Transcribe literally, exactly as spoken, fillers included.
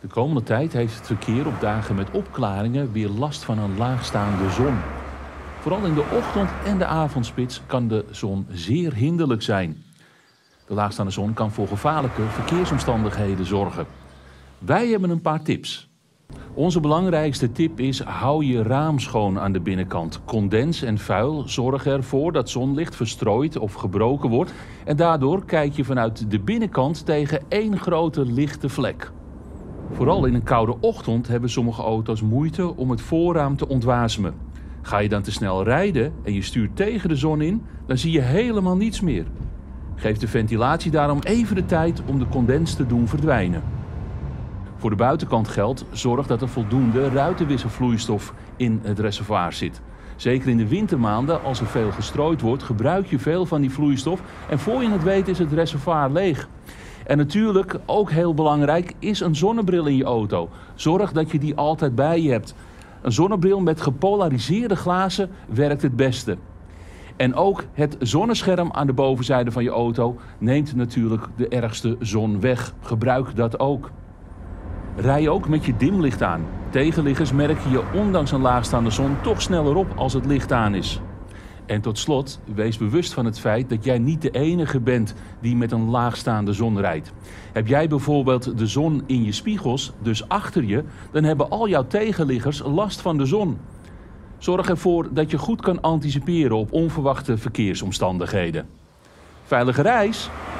De komende tijd heeft het verkeer op dagen met opklaringen weer last van een laagstaande zon. Vooral in de ochtend en de avondspits kan de zon zeer hinderlijk zijn. De laagstaande zon kan voor gevaarlijke verkeersomstandigheden zorgen. Wij hebben een paar tips. Onze belangrijkste tip is: hou je raam schoon aan de binnenkant. Condens en vuil zorgen ervoor dat zonlicht verstrooid of gebroken wordt en daardoor kijk je vanuit de binnenkant tegen één grote lichte vlek. Vooral in een koude ochtend hebben sommige auto's moeite om het voorraam te ontwasemen. Ga je dan te snel rijden en je stuurt tegen de zon in, dan zie je helemaal niets meer. Geef de ventilatie daarom even de tijd om de condens te doen verdwijnen. Voor de buitenkant geldt: zorg dat er voldoende ruitenwisselvloeistof in het reservoir zit. Zeker in de wintermaanden, als er veel gestrooid wordt, gebruik je veel van die vloeistof en voor je het weet is het reservoir leeg. En natuurlijk, ook heel belangrijk, is een zonnebril in je auto. Zorg dat je die altijd bij je hebt. Een zonnebril met gepolariseerde glazen werkt het beste. En ook het zonnescherm aan de bovenzijde van je auto neemt natuurlijk de ergste zon weg. Gebruik dat ook. Rij ook met je dimlicht aan. Tegenliggers merk je ondanks een laagstaande zon toch sneller op als het licht aan is. En tot slot, wees bewust van het feit dat jij niet de enige bent die met een laagstaande zon rijdt. Heb jij bijvoorbeeld de zon in je spiegels, dus achter je, dan hebben al jouw tegenliggers last van de zon. Zorg ervoor dat je goed kan anticiperen op onverwachte verkeersomstandigheden. Veilige reis!